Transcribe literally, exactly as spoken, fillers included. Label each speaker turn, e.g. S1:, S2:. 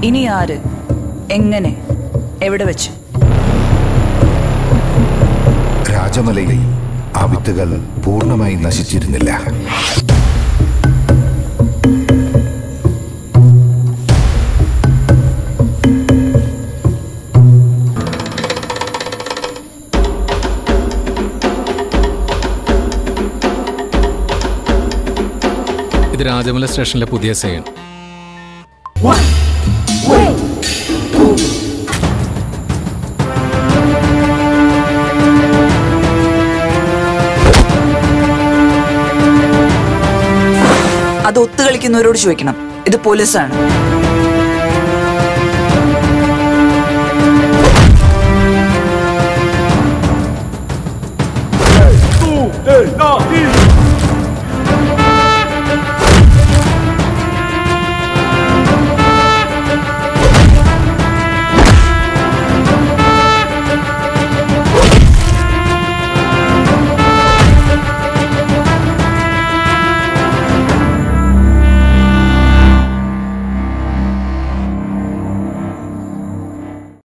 S1: ഇനി ആര്, എങ്ങനെ, എവിടെ വെച്ച്?
S2: രാജമലയിൽ ആ വിത്തുകൾ പൂർണ്ണമായി നശിച്ചിരുന്നില്ല.
S3: ഇത് രാജമല സ്റ്റേഷനിലെ പുതിയ സെയിൻ.
S1: അത് ഒത്തുകളിക്കുന്നവരോട് ചോദിക്കണം. ഇത് പോലീസാണ്.